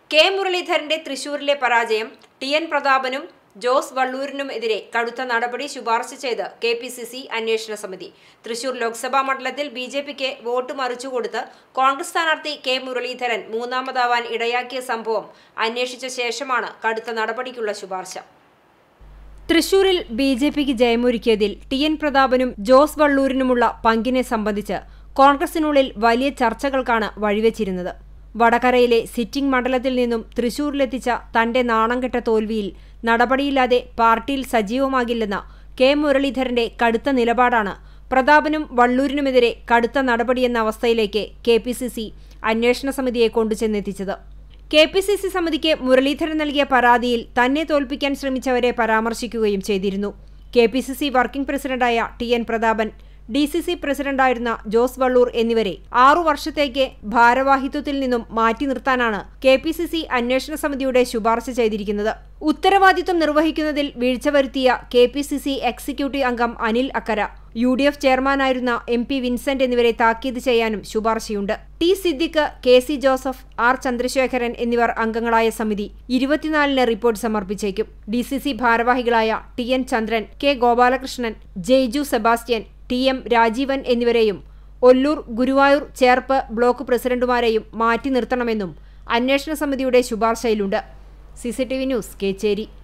K മുരളീധരന്റെ തൃശൂരിലെ പരാജയം ടി.എൻ. പ്രതാപനും ജോസ് വള്ളൂരിനുമെതിരെ കടുത്ത നടപടി ശുപാർശ ചെയ്ത് കെ.പി.സി.സി. അന്വേഷണ സമിതി. തൃശൂർ ലോക്സഭാ മണ്ഡലത്തിൽ ബി.ജെ.പിക്ക് വോട്ട് മറിച്ചുകൊടുത്ത് കോൺഗ്രസ് സ്ഥാനാർത്ഥി കെ മുരളീധരൻ മൂന്നാമതാവാൻ ഇടയാക്കിയ സംഭവം അന്വേഷിച്ച ശേഷമാണ് കടുത്ത നടപടിക്കുള്ള ശുപാർശ. തൃശൂരിൽ ബി.ജെ.പിക്ക് ജയമൊരുക്കിയതിൽ ടി.എൻ. പ്രതാപനും ജോസ് വള്ളൂരിനുമുള്ള പങ്കിനെ സംബന്ധിച്ച് കോൺഗ്രസിനുള്ളിൽ വലിയ ചർച്ചകൾക്കാണ് വഴിവെച്ചിരുന്നത്. വടകരയിലെ സിറ്റിംഗ് മണ്ഡലത്തിൽ നിന്നും തൃശൂരിലെത്തിച്ച തന്റെ നാണംകെട്ട തോൽവിയിൽ നടപടിയില്ലാതെ പാർട്ടിയിൽ സജീവമാകില്ലെന്ന കെ മുരളീധരന്റെ കടുത്ത നിലപാടാണ് പ്രതാപനും വള്ളൂരിനുമെതിരെ കടുത്ത നടപടിയെന്ന അവസ്ഥയിലേക്ക് കെ.പി.സി.സി. അന്വേഷണ സമിതിയെ കൊണ്ടുചെന്നെത്തിച്ചത്. കെ.പി.സി.സി. സമിതിക്ക് മുരളീധരൻ നൽകിയ പരാതിയിൽ തന്നെ തോൽപ്പിക്കാൻ ശ്രമിച്ചവരെ പരാമർശിക്കുകയും ചെയ്തിരുന്നു. കെ.പി.സി.സി. വർക്കിംഗ് പ്രസിഡന്റായ ടി.എൻ. പ്രതാപൻ, ഡി.സി.സി. പ്രസിഡന്റായിരുന്ന ജോസ് വള്ളൂർ എന്നിവരെ 6 വർഷത്തേക്ക് ഭാരവാഹിത്വത്തിൽ നിന്നും മാറ്റി നിർത്താനാണ് കെ.പി.സി.സി. അന്വേഷണ സമിതിയുടെ ശുപാർശ ചെയ്തിരിക്കുന്നത്. ഉത്തരവാദിത്വം നിർവഹിക്കുന്നതിൽ വീഴ്ച വരുത്തിയ കെ.പി.സി.സി. എക്സിക്യൂട്ടീവ് അംഗം അനിൽ അക്കര, യു.ഡി.എഫ്. ചെയർമാനായിരുന്ന എം.പി. വിൻസെന്റ് എന്നിവരെ താക്കീത് ചെയ്യാനും ശുപാർശയുണ്ട്. T. Siddique, K C. Joseph, R. Chandrasekharan എന്നിവർ അംഗങ്ങളായ സമിതി 24-ന് റിപ്പോർട്ട് സമർപ്പിച്ചേക്കും. ഡി.സി.സി. ഭാരവാഹികളായ T N. Chandran, K. Gopalakrishnan, Jaiju Sebastian, T M. Rajeevan എന്നിവരെയും ഒല്ലൂർ, ഗുരുവായൂർ, ചേർപ്പ് ബ്ലോക്ക് പ്രസിഡന്റുമാരെയും മാറ്റി നിർത്തണമെന്നും അന്വേഷണ സമിതിയുടെ ശുപാർശയിലുണ്ട്. CCTV news, Kecheri.